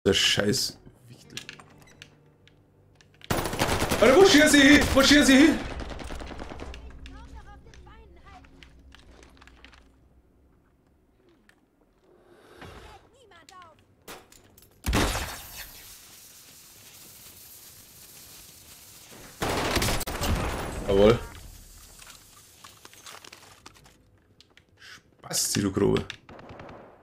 Der Scheiß. Alter, wo schießt sie hin? Wo schießt sie hin? Jawohl. Spasti, du Grobe.